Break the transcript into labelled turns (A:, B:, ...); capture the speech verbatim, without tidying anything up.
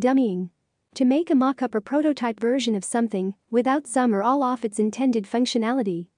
A: Dummying. To make a mock-up or prototype version of something without some or all of its intended functionality.